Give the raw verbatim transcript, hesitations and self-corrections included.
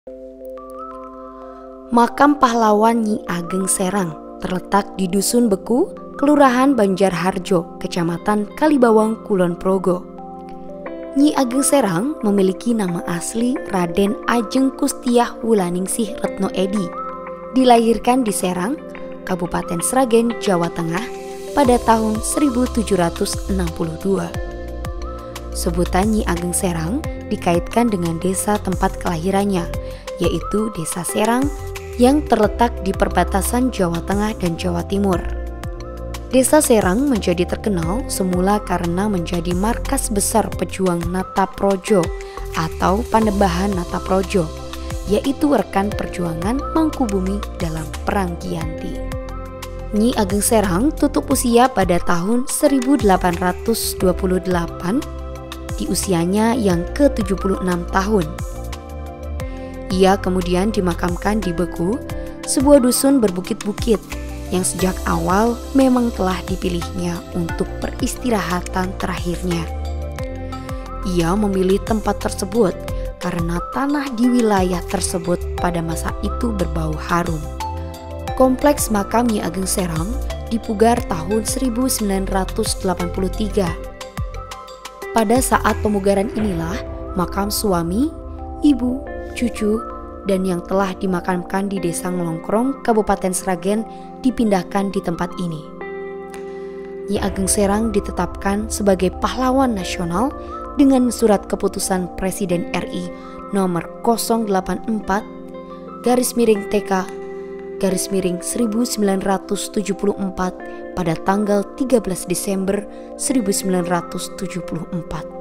Makam pahlawan Nyi Ageng Serang terletak di Dusun Beku, Kelurahan Banjarharjo, Kecamatan Kalibawang, Kulon Progo. Nyi Ageng Serang memiliki nama asli Raden Ajeng Kustiah Wulaningsih Retno Edi. Dilahirkan di Serang, Kabupaten Sragen, Jawa Tengah pada tahun seribu tujuh ratus enam puluh dua. Sebutan Nyi Ageng Serang dikaitkan dengan desa tempat kelahirannya, yaitu Desa Serang yang terletak di perbatasan Jawa Tengah dan Jawa Timur. Desa Serang menjadi terkenal semula karena menjadi markas besar pejuang Nataprojo atau Panembahan Nataprojo, yaitu rekan perjuangan Mangkubumi dalam Perang Giyanti. Nyi Ageng Serang tutup usia pada tahun seribu delapan ratus dua puluh delapan di usianya yang ke tujuh puluh enam tahun. Ia kemudian dimakamkan di Beku, sebuah dusun berbukit-bukit yang sejak awal memang telah dipilihnya untuk peristirahatan terakhirnya. Ia memilih tempat tersebut karena tanah di wilayah tersebut pada masa itu berbau harum. Kompleks makam Nyi Ageng Serang dipugar tahun seribu sembilan ratus delapan puluh tiga. Pada saat pemugaran inilah makam suami, ibu, cucu, dan yang telah dimakamkan di Desa Ngelongkrong, Kabupaten Sragen dipindahkan di tempat ini. Nyi Ageng Serang ditetapkan sebagai pahlawan nasional dengan surat keputusan Presiden R I nomor nol delapan empat garis miring T K garis miring seribu sembilan ratus tujuh puluh empat pada tanggal tiga belas Desember seribu sembilan ratus tujuh puluh empat.